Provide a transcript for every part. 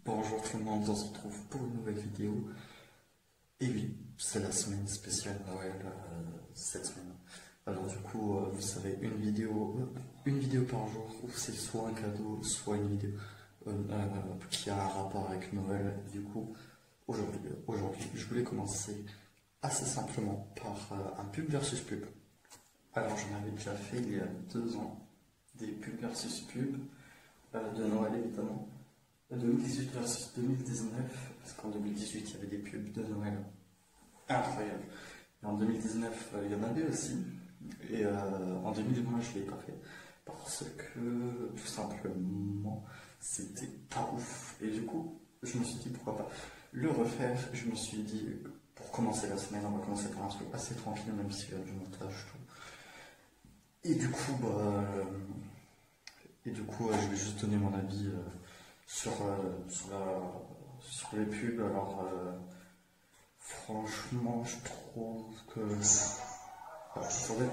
Bonjour tout le monde, on se retrouve pour une nouvelle vidéo. Et oui, c'est la semaine spéciale Noël cette semaine. Alors du coup, vous savez, une vidéo par jour, où c'est soit un cadeau, soit une vidéo qui a un rapport avec Noël. Du coup, aujourd'hui, je voulais commencer assez simplement par un pub versus pub. Alors j'en avais déjà fait il y a 2 ans, des pubs versus pubs, de Noël évidemment. 2018 versus 2019, parce qu'en 2018 il y avait des pubs de Noël incroyables. Et en 2019 il y en avait aussi. Et en 2020 je ne l'ai pas fait parce que tout simplement c'était pas ouf. Et du coup je me suis dit pourquoi pas le refaire. Je me suis dit pour commencer la semaine on va commencer par un truc assez tranquille même s'il y a du montage tout. Et du coup je vais juste donner mon avis sur, sur les pubs. Alors, franchement, je trouve que. Attendez.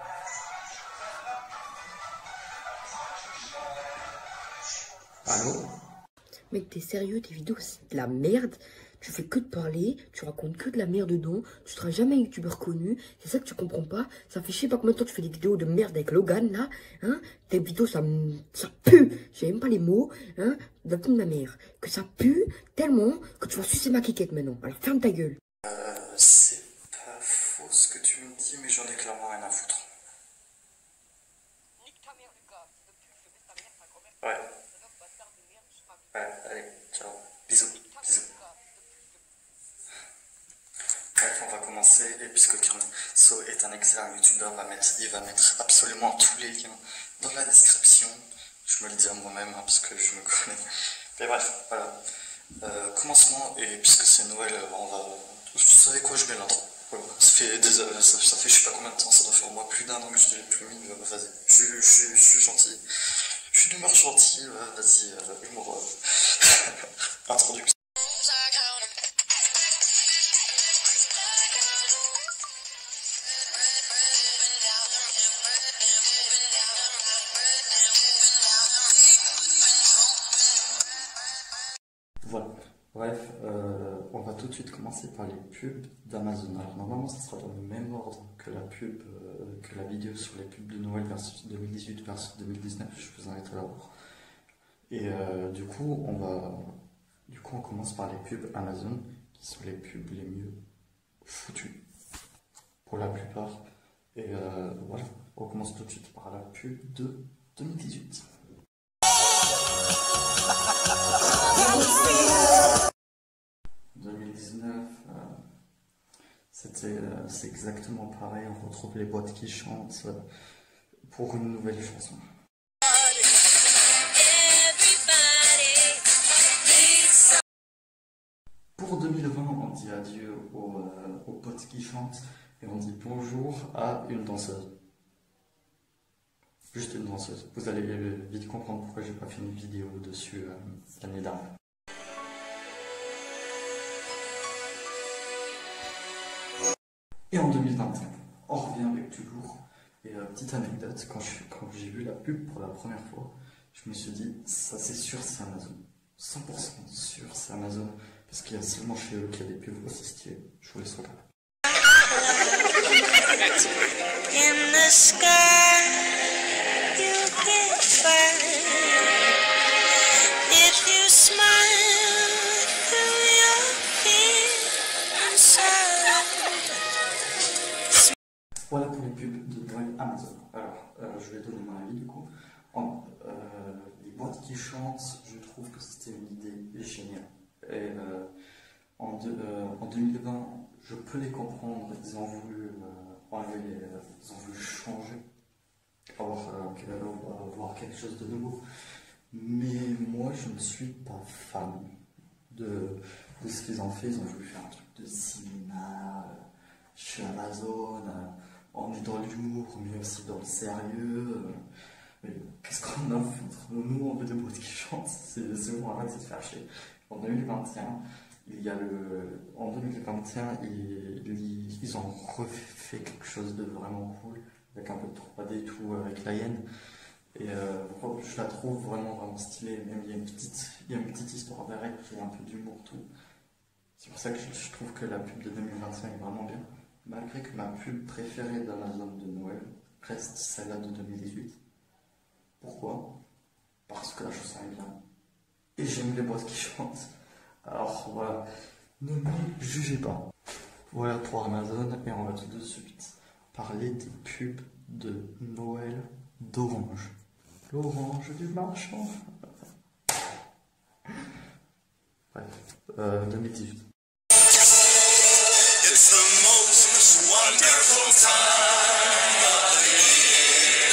Allô? Mec, t'es sérieux, tes vidéos c'est de la merde. Tu fais que de parler, tu racontes que de la merde dedans, tu seras jamais un youtubeur connu, c'est ça que tu comprends pas. Ça fait je sais pas combien de temps tu fais des vidéos de merde avec Logan là, hein. Tes vidéos ça pue, j'ai même pas les mots, hein, de ma mère. Que ça pue tellement que tu vas sucer ma quiquette maintenant. Alors ferme ta gueule. C'est pas faux ce que tu me dis, mais j'en ai clairement rien à foutre. Ouais. Ouais, allez, ciao. Bisous, bisous. Bref, on va commencer. Et puisque Kirso est un excellent youtubeur, il va mettre absolument tous les liens dans la description. Je me le dis à moi-même, hein, parce que je me connais. Mais bref, voilà. Commencement, et puisque c'est Noël, on va. Vous savez quoi, je mets l'intro. Voilà. Ça fait ça fait je sais pas combien de temps, ça doit faire au moins plus d'1 an que je ne l'ai plus mis. Vas-y, je suis gentil. Je suis d'humeur gentille, vas-y, humour. Introduction. Voilà. Bref, on va tout de suite commencer par les pubs d'Amazon. Alors normalement, ça sera dans le même ordre que la pub, que la vidéo sur les pubs de Noël versus 2018 versus 2019. Je vous invite à la voir. Et on commence par les pubs Amazon, qui sont les pubs les mieux foutues pour la plupart. Et voilà, on commence tout de suite par la pub de 2018. 2019, c'est exactement pareil, on retrouve les boîtes qui chantent pour une nouvelle chanson. Pour 2020, on dit adieu aux potes qui chantent et on dit bonjour à une danseuse. Juste une danseuse. Vous allez vite comprendre pourquoi j'ai pas fait une vidéo dessus l'année dernière. Et en 2021, on revient avec du lourd. Et petite anecdote, quand j'ai vu la pub pour la première fois, je me suis dit, ça c'est sûr c'est Amazon. 100% sûr c'est Amazon. Parce qu'il y a seulement chez eux qu'il y a des pubs aussi stylées. Je vous laisse regarder. In the sky, you can find. If you smile through your fear inside. Voilà pour les pubs de Noël Amazon. Alors, je vais donner mon avis du coup. Les boîtes qui chantent, je trouve que c'était une idée géniale. Et en 2020, je peux les comprendre, ils ont voulu ils ont voulu changer, avoir quelque chose de nouveau. Mais moi, je ne suis pas fan de ce qu'ils ont fait. Ils ont voulu faire un truc de cinéma, chez Amazon, on est dans l'humour, mais aussi dans le sérieux. Mais qu'est-ce qu'on a à foutre? Nous, on veut des boîtes qui chantent, c'est bon, arrête de se faire chier. En 2021, en 2021, ils ont refait quelque chose de vraiment cool, avec un peu de 3D et tout, avec la hyène. Et je la trouve vraiment stylée. Même il y a une petite histoire derrière, il y a un peu d'humour, tout. C'est pour ça que je trouve que la pub de 2021 est vraiment bien. Malgré que ma pub préférée d'Amazon de Noël reste celle-là de 2018. Pourquoi? Parce que la chanson est bien. Et j'aime les boîtes qui chantent. Alors voilà, ne me jugez pas. Voilà pour Amazon, et on va tout de suite parler des pubs de Noël d'Orange. L'orange du marchand. Bref, 2018. It's the most wonderful time of year.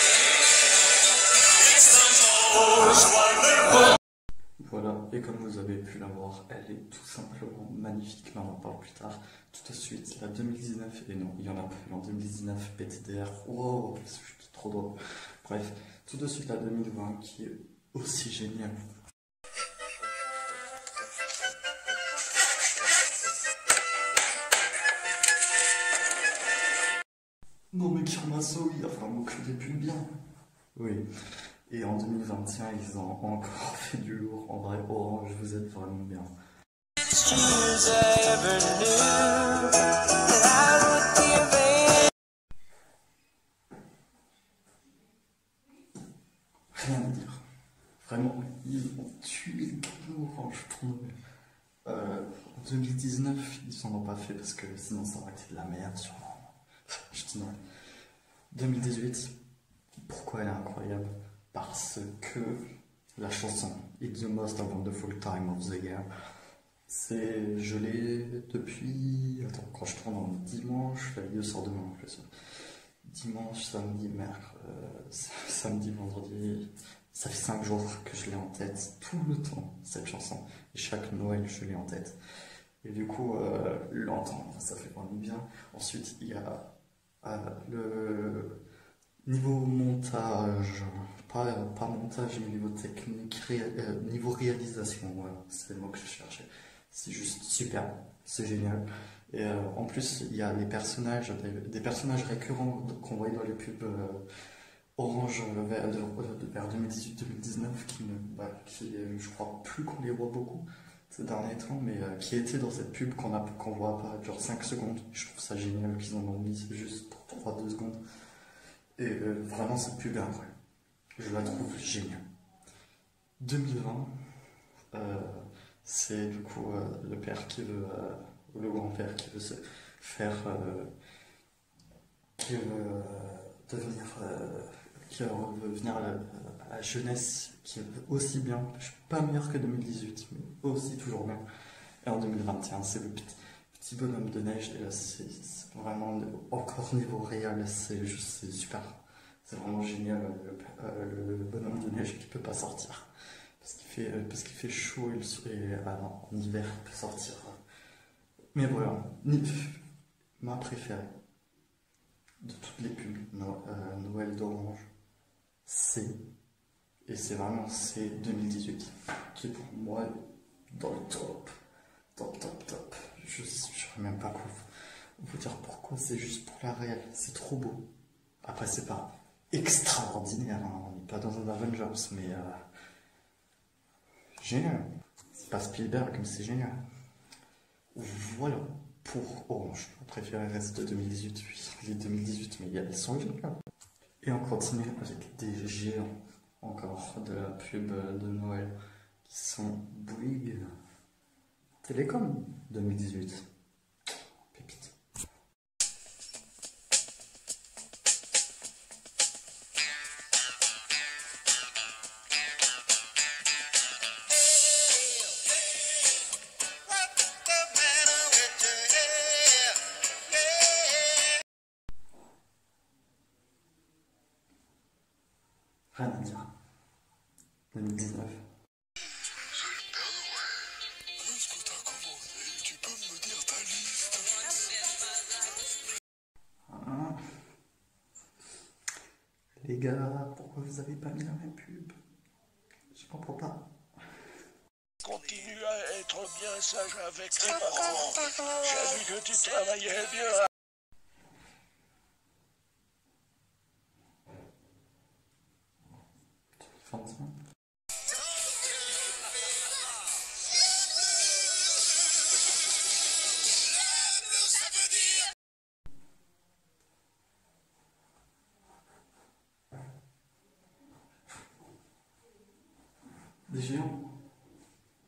It's the most wonderful. Voilà, et comme vous avez pu la voir, elle est tout simplement magnifique, mais on en parle plus tard. Tout de suite, la 2019, et non, il y en a plus en 2019, PTDR, wow, je suis trop drôle. Bref, tout de suite la 2020 qui est aussi géniale. Non mais Kirmasso, il a vraiment que des pubs bien. Oui. Et en 2021, ils ont encore fait du lourd. En vrai, Orange, vous êtes vraiment bien. Rien à dire. Vraiment, ils ont tué Orange pour Noël. En 2019, ils s'en ont pas fait parce que sinon ça aurait été de la merde, sûrement. Je dis non. 2018, pourquoi elle est incroyable? Parce que la chanson It's the most wonderful time of the year, je l'ai depuis. Attends, quand je tourne en dimanche, la vidéo sort demain en plus. Dimanche, samedi, vendredi, ça fait 5 jours que je l'ai en tête tout le temps, cette chanson. Et chaque Noël, je l'ai en tête. Et du coup, l'entendre, ça fait vraiment bien. Ensuite, il y a le niveau montage, pas montage, mais niveau technique, niveau réalisation, voilà, c'est le mot que je cherchais. C'est juste super, c'est génial. Et en plus, il y a des personnages récurrents qu'on voyait dans les pubs Orange vers 2018-2019 qui je crois plus qu'on les voit beaucoup ces derniers temps, mais qui étaient dans cette pub qu'on voit pas, genre 5 secondes. Je trouve ça génial qu'ils en ont mis juste pour 3-2 secondes. Et vraiment, cette pub est incroyable. Je la trouve géniale. 2020, c'est du coup le père qui veut, ou le grand-père qui veut se faire, qui veut devenir, qui veut revenir à la jeunesse, qui est aussi bien, pas meilleur que 2018, mais aussi toujours bien. Et en 2021, c'est le petit bonhomme de neige, et là c'est vraiment encore niveau réel, c'est super. C'est vraiment génial, le bonhomme de neige qui peut pas sortir. Parce qu'il fait chaud et en hiver il peut sortir. Mais voilà, ma préférée de toutes les pubs Noël d'Orange, c'est 2018, qui est pour moi dans le top. Je ne saurais même pas quoi vous dire pourquoi, c'est juste pour la réelle, c'est trop beau. Après, c'est pas extraordinaire, hein. On n'est pas dans un Avengers, mais génial. C'est pas Spielberg, mais c'est génial. Voilà pour Orange. Mon préféré reste de 2018, oui, les 2018, mais elles sont géniales. Et on continue avec des géants encore de la pub de Noël qui sont Bouygues Télécom 2018. Pépite. Rien à dire. 2019. Qu'est-ce que t'as commandé? Tu peux me dire ta liste? Hein? Les gars, pourquoi vous avez pas mis la même pub? Je comprends pas. Continue à être bien sage avec tes parents. J'ai vu que tu travaillais bien.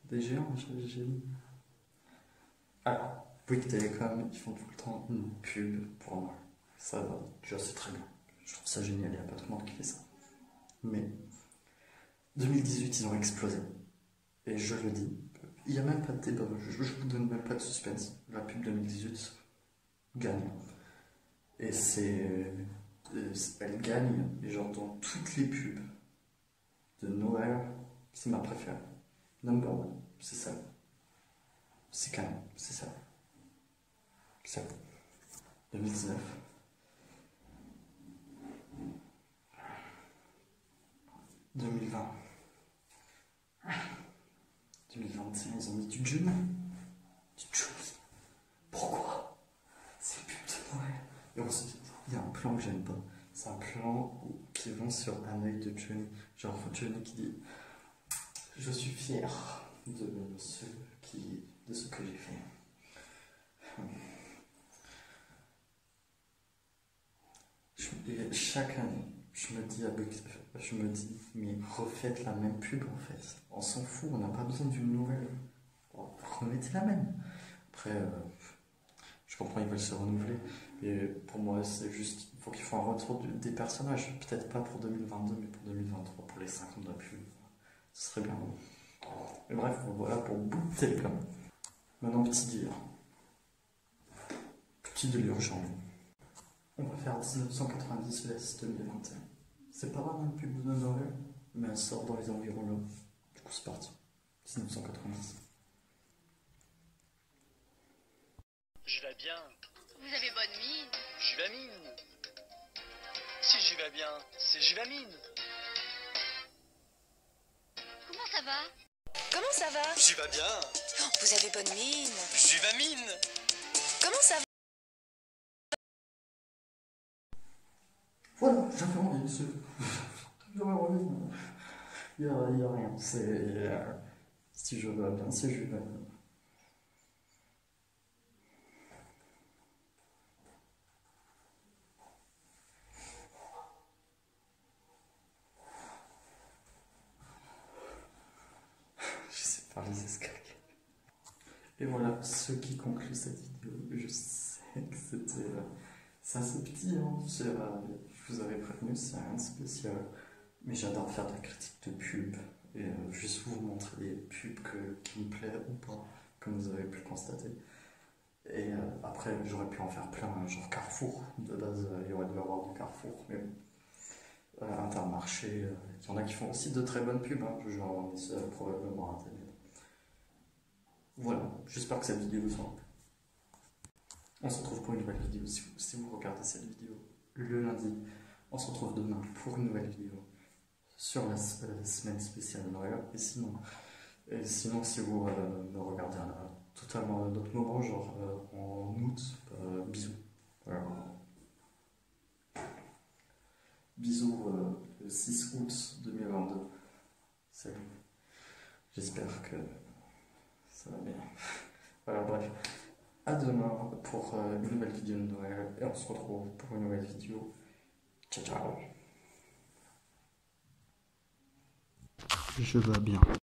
Des géants, j'ai mis. Alors, Bouygues Télécom, ils font tout le temps une pub pour moi. Ça va, déjà c'est très bien. Je trouve ça génial, il n'y a pas tout le monde qui fait ça. Mais 2018, ils ont explosé. Et je le dis, il n'y a même pas de débat, je vous donne même pas de suspense. La pub 2018 gagne. Et elle gagne, et genre dans toutes les pubs de Noël, c'est ma préférée. Number one, c'est ça. C'est canon, c'est ça. Ça. 2019. 2020. 2021, ils ont mis du June. Du June. Pourquoi? C'est une pub de Noël. Et ensuite, il y a un plan que j'aime pas. C'est un plan qui vont sur un œil de Johnny. Genre Johnny qui dit: je suis fier de ce que j'ai fait. Et chaque année, je me dis, mais refaites la même pub en fait. On s'en fout, on n'a pas besoin d'une nouvelle. Remettez la même. Après, je comprends, ils veulent se renouveler. Et pour moi, c'est juste, il faut qu'ils fassent un retour des personnages. Peut-être pas pour 2022, mais pour 2023, pour les 5 ans de la pub. Ce serait bien. Mais bref, voilà pour Bouygues Télécom. Maintenant, petit délire. Petit délire, j'ai envie. On va faire 1990 vs 2021. C'est pas vraiment une pub de Noël, mais elle sort dans les environs là. Du coup, c'est parti. 1990. Je vais bien. Vous avez bonne mine. Juvamine. Si j'y vais bien, c'est Juvamine. Comment ça va? Comment ça va? J'y vais bien. Vous avez bonne mine. Juvamine. Comment ça va? Voilà, j'avais envie. J'avais envie. Il n'y a rien. C'est. Si je vais bien, c'est je vais bien. Je sais pas les escaliers. Et voilà ce qui conclut cette vidéo. Je sais que c'était. C'est assez petit, hein. Je vous avais prévenu, c'est rien de spécial. Mais j'adore faire de la critique de pub. Et juste vous montrer des pubs qui me plaisent ou pas, comme vous avez pu le constater. Et après, j'aurais pu en faire plein, hein, genre Carrefour. De base, il y aurait dû avoir du Carrefour. Mais Intermarché, il y en a qui font aussi de très bonnes pubs. Hein. J'en ai probablement raté. Voilà, j'espère que cette vidéo vous aura plu. On se retrouve pour une nouvelle vidéo si vous regardez cette vidéo le lundi. On se retrouve demain pour une nouvelle vidéo sur la semaine spéciale Noël. Et sinon si vous me regardez à totalement un autre moment, genre en août, bisous. Voilà. Bisous le 6 août 2022. Salut. J'espère que ça va bien. Voilà, bref. À demain pour une nouvelle vidéo de Noël. Et on se retrouve pour une nouvelle vidéo. Ciao, ciao. Je vais bien.